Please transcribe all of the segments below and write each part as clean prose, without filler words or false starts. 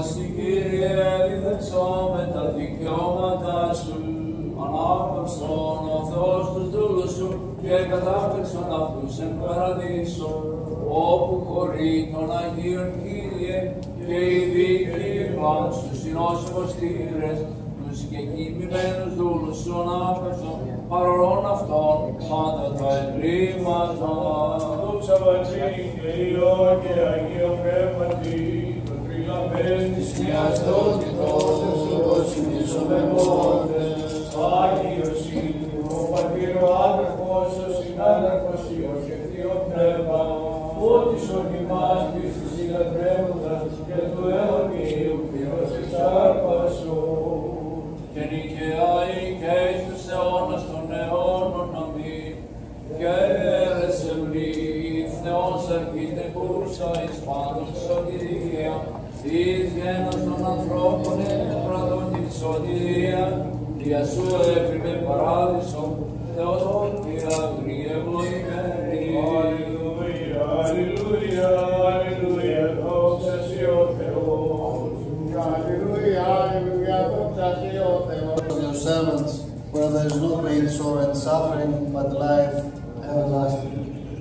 Σώση, Κύριε, διδεξόμαι τα δικαιώματά σου. Ανάπαυσον ο Θεός τους δούλους σου και κατάπτυξον αυτούς εν παραδείσο, όπου χωρεί των Αγίων, Κύριε, και οι δίκαιοι στους συνόσιμους τύρες, τους και κοιμημένους δούλους σου ανάπαυσον, παρολών αυτών πάντα τα εγκλήματα. Δόξα Πατρί και Υιό και Αγίο Πνεύματι, το τριλαμπέν της Μιας Τότητος, όπως συνήθουμε μόνες, Άγιος είναι ο Πατήρ, ο Άδερφος, ο Συνάδελφος, Υιός και Θείο Πνεύμα, ότι σον ημάς πίστης ηλατρεύοντας και του αιωνίου πυρός εξάρπασο. Και νικαιάει και εις τους αιώνας των αιώνων, αμήν. Και έρεσε μνήμη Θεός αρχιτεκούσα εις πάντων σωτηρία, εις γένος των ανθρώπων έπραδον την σωτηρία, δια σου έπρεπε παράδεισο, Θεός πήρα ευλογημένη. Αλληλούια, αλληλούια, αλληλούια, δόξα σοι ο Θεός. Hallelujah, hallelujah, δόξα σοι ο Θεός. Your servants, where there is no pain, sorrow, and suffering, but life everlasting.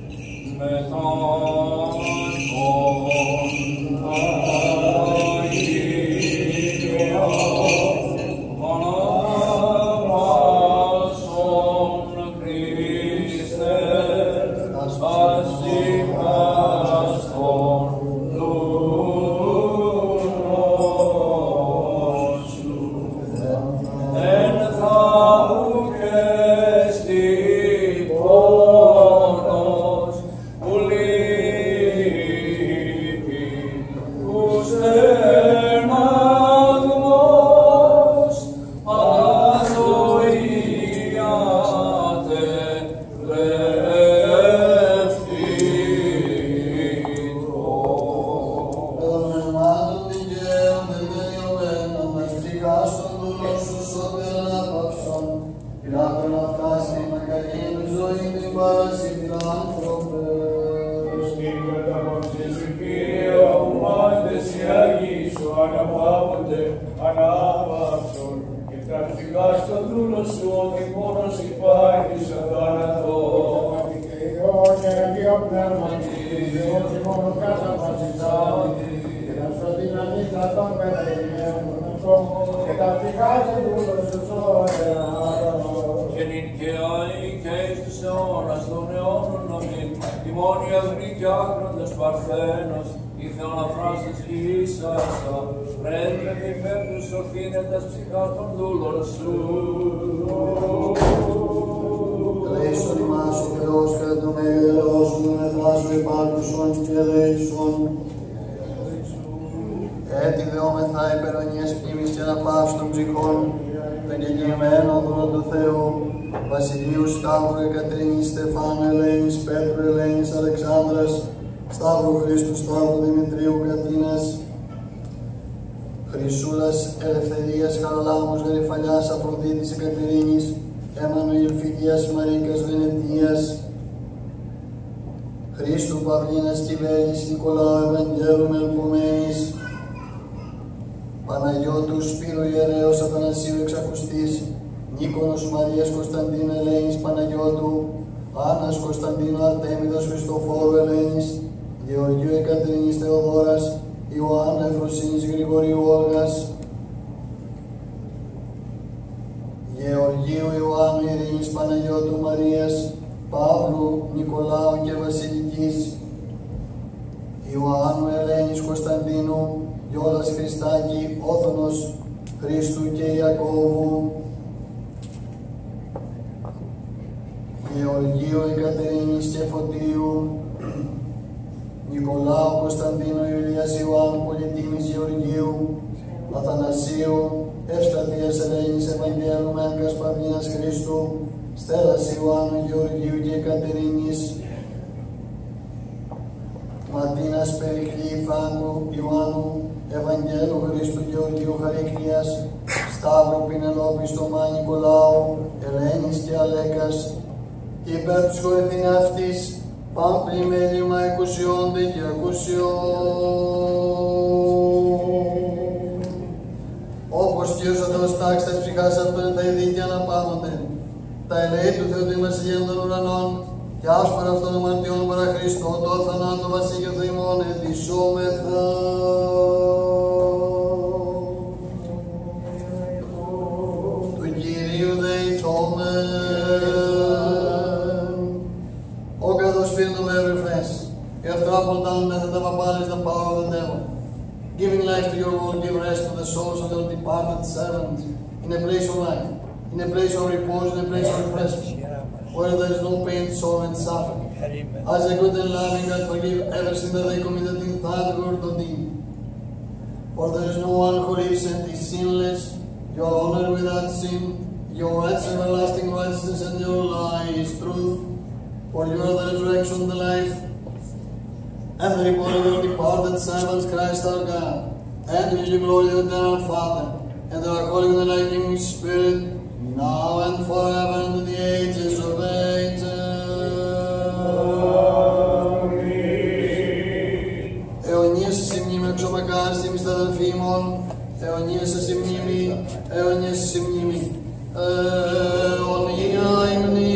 Και νικαιάει και εις τους αιώνας των αιώνων, αμήν. Τιμώνει αυρή και άκροντος παρθένος, η θεοναφράστης ίσασα, πρέσβευε υπέρ τους ορθήνετας ψυχάς των δούλων σου. Ελέησον ημάς ο Θεός κατά το μέγελος σου, τον εθράσου υπάρχουσον και ελέησον. Έτσι δεόμεθα υπερονιές μνήμης και αναπαύσης των ψυχών, των κεκοιμμένων δούλων του Θεού, Βασιλείου Σταύρου, Εκατρίνης, Στεφάνου, Ελένης, Πέτρου, Ελένης, Αλεξάνδρας, Σταύρου Χρήστου, Σταύρου Δημητρίου, Κατίνας, Χρυσούλας, Ελευθερίας, Χαρολάμους, Γαριφαλιάς, Αφροδίτης, Εκατερίνης, Εμμανουήλ, Φυγίας, Μαρίκας, Βενετίας, Χρήστου, Παυλίνας, Κιβέλης, Νικολάου, Ευαγγέλου, Μελπομένης, Παναγιώτου, Σπύρου, Ιερέως, Αθανασίου, Εξακουστής, Νίκονος, Μαρίας, Κωνσταντίνου, Ελένης, Παναγιώτου, Άννας, Κωνσταντίνου, Αρτέμιδος, Χριστοφόρου, Ελένης, Γεωργίου, Εκατερίνης, Θεοδόρας, Ιωάννα, Εφροσύνης, Γρηγορίου, Όλγας, Γεωργίου, Ιωάννου, Ειρήνης, Παναγιώτου, Μαρίας, Παύλου, Νικολάου και Βασιλικής, Ιωάννου, Ελένης, Κωνσταντίνου, Γιώλας, Χριστάκη, Όθωνος, Χρήστου και Ιακώβου, Γεωργίου, Εκατερίνης και Φωτίου, Νικολάου, Κωνσταντίνου, Ιουλίας, Ιωάννου, Πολιτήμης, Γεωργίου, Αθανασίου, Ευσταθίας, Ελένης, Ευαγγέλου, Μέγκας, Παυλίνας, Χρήστου, Στέλλας, Ιωάννου, Γεωργίου και Εκατερίνης, Ματίνας, Περικλή, Φάγκου, Ιωάννου, Ευαγγέλου, Χρήστου, Γεωργίου, Χαρίκτιας, Σταύρου, Πινελόπης, Θωμά, Νικολάου, Ελένης και Αλέκας, υπέρ τους χωρεθήν αυτής, πάμπλη μέλημα εκουσιών και ακουσιών. Θεός τάξη της ψυχάς αυτών τα ειδίκια αναπάμονται. Τα ελεή του Θεού του ημερσιγένου των ουρανών και άσπερα αυτών των αμαρτιών παρά Χριστό, το θανάτο βασίλειο του ημών ετισόμεθα. Του Κυρίου δεηθόμεν. O God, those filled of every flesh, you have trampled down death and abolished the power of the devil, giving life to your word, give rest to the souls of your departed servants, in a place of life, in a place of repose, in a place of refreshment, where there is no pain, sorrow, and suffering. As a good and loving God, forgive every sin that they committed in thought, word, or deed. For there is no one who lives and is sinless, your honor without sin, your rights everlasting righteousness, and your lie is truth. For you are the resurrection, the life, and the reward of your departed servants, Christ our God, and in you glory of the eternal Father, and our Holy and enlightening Spirit, now and forever, and in the ages of ages. Αιωνίες σε μνήμη εξομεκάρ στη μισθά αδελφοί ημών, αιωνίες σε μνήμη, αιωνίες σε μνήμη, αιωνία η μνήμη.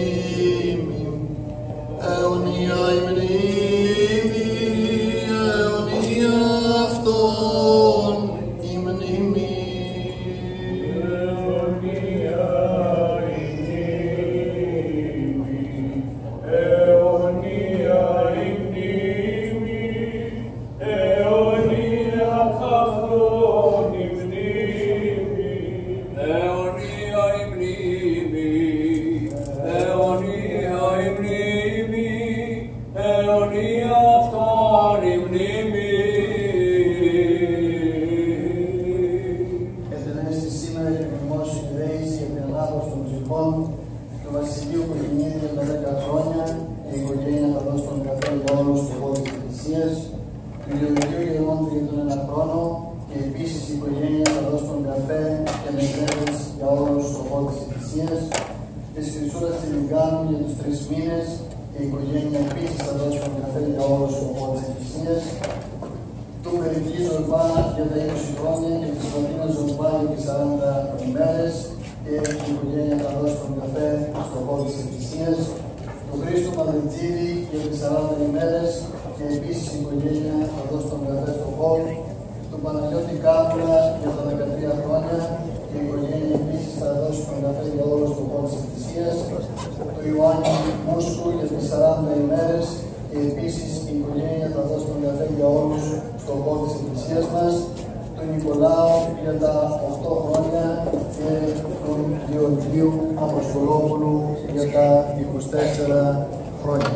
Αιωνία η μνήμη, αιωνία αυτών η μνήμη. Αιωνία η μνήμη, αιωνία η μνήμη, αιωνία αυτών η μνήμη. Αιωνία η μνήμη, αιωνία η μνήμη, αιωνία αυτών η μνήμη. Ετελέστη σήμερα για την δημόσια ιδέηση για την ανάπαυση των ψυχών του Βασιλείου που γεννήθηκε τα 10 χρόνια και η οικογένεια θα δώσει τον καφέ για όλους του χώρου της Εκκλησίας, του Γεωργίου γεννώθηκε για τον 1 χρόνο και επίσης η οικογένεια θα δώσει τον καφέ και μεσαίρες για όλους του χώρου της Εκκλησίας, της Χρυσούρας της Λιγκάνου για τους 3 μήνες και η οικογένεια επίσης θα δώσει τον καφέ για όλους του χώρου της Εκκλησίας, του Μερική Ζορμπά για τα 20 χρόνια και της Φωτίνας Ζορμπά για τις 40 ημέρες και η οικογένεια θα δώσει τον καφέ στο χώρο της Εκκλησίας, του Χρήστου Μαδριτζίδη για τις 40 ημέρες και επίσης η οικογένεια θα δώσει τον καφέ στο χώρο, του Παναγιώτη Κάπουλα για τα 13 χρόνια και η οικογένεια επίσης θα δώσει τον καφέ για όλους στο χώρο της Εκκλησίας, του Ιωάννη Μούσκου για τις 40 ημέρες και επίσης η οικογένεια θα δώσει τον καφέ για όλους στον χώρο της Εκκλησίας μας, του Νικολάου για τα 8 χρόνια και του Γεωργίου Αποστολόπουλου για τα 24 χρόνια.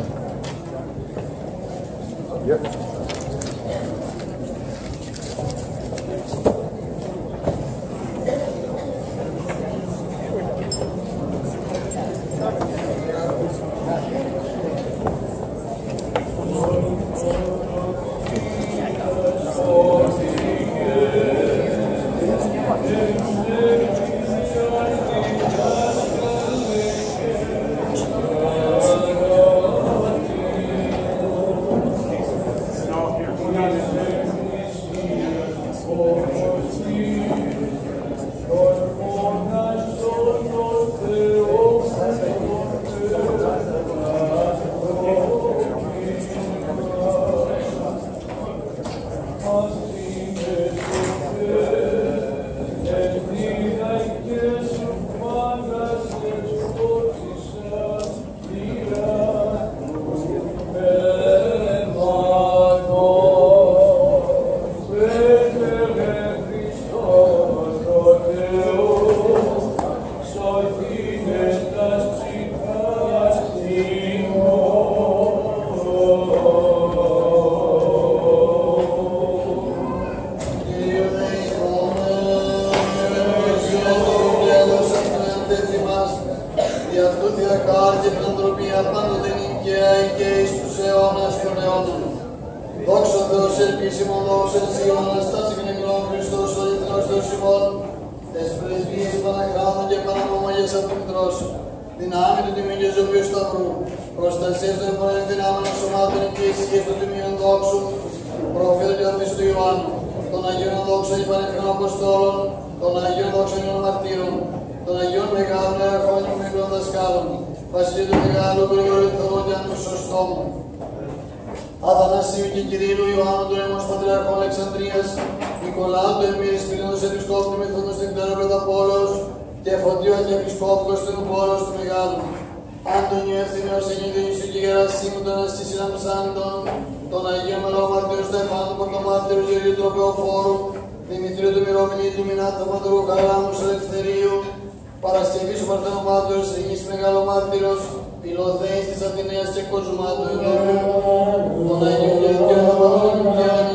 Δυνάμει του τιμήν και ζωοποιού σταυρού, προστασίας των εμπορών δυνάμεων σωμάτων και ισχύες των τιμίων δόξου, προφήτου και ορθής του Ιωάννου, των Αγίων δόξων και πανευκρινών Αποστόλων, των Αγίων Δόξανιων Μαρτύρων, των Αγίων Μεγάλων Ερχόμενων Μικρών Δασκάλων, Βασιλείου του Μεγάλου Γρηγορηθωρού και Ανουσοστόμου, Αθανασίου και Κυρίλου Ιωάννου του Έμος Πατριαρχών Αλεξανδρίας, Νικολάου του Εμμύρης Πυρηνούς Επισκόπου του Μυθούνου στην Κτέροπεδα Πόλεως και Φωτίου Αρχιεπισκόπου του Πόλεως του Μεγάλου, Άντωνιου Ευθυμίος Ενιδίνησου και Γερασίμου των Αστήσιν Αμψάντων, των Αγίων Μελομαρτύρου Στεφάνου Πορτομάρτυρου Γερίου Τροπεοφόρου, Δημητρίου του Μυρομηνή του Μινάτου Πατρού Χαράμου Ελευθερίου, Παρασκευής ο Παρθενομάρτυρος Ενής Μεγαλομάρτυρος, Πυλοθέης της Αθηναίας και Κοσμάτου Ιδωρού, των Αγίων Γερδιών